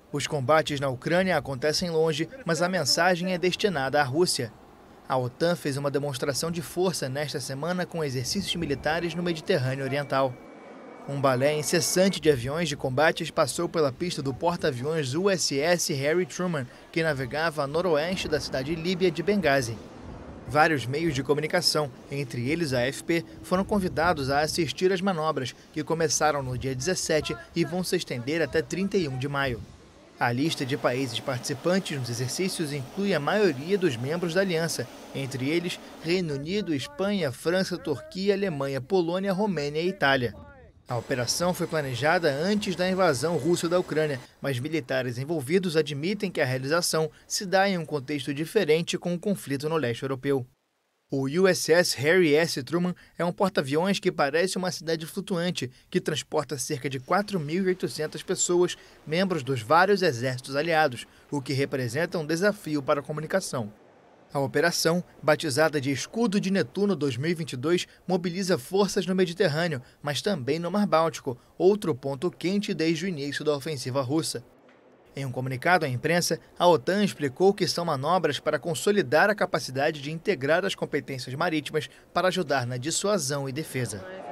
Os combates na Ucrânia acontecem longe, mas a mensagem é destinada à Rússia. A OTAN fez uma demonstração de força nesta semana com exercícios militares no Mediterrâneo Oriental. Um balé incessante de aviões de combates passou pela pista do porta-aviões USS Harry Truman, que navegava a noroeste da cidade líbia de Benghazi. Vários meios de comunicação, entre eles a AFP, foram convidados a assistir às manobras, que começaram no dia 17 e vão se estender até 31 de maio. A lista de países participantes nos exercícios inclui a maioria dos membros da aliança, entre eles Reino Unido, Espanha, França, Turquia, Alemanha, Polônia, Romênia e Itália. A operação foi planejada antes da invasão russa da Ucrânia, mas militares envolvidos admitem que a realização se dá em um contexto diferente com o conflito no leste europeu. O USS Harry S. Truman é um porta-aviões que parece uma cidade flutuante, que transporta cerca de 4.800 pessoas, membros dos vários exércitos aliados, o que representa um desafio para a comunicação. A operação, batizada de Escudo de Netuno 2022, mobiliza forças no Mediterrâneo, mas também no Mar Báltico, outro ponto quente desde o início da ofensiva russa. Em um comunicado à imprensa, a OTAN explicou que são manobras para consolidar a capacidade de integrar as competências marítimas para ajudar na dissuasão e defesa.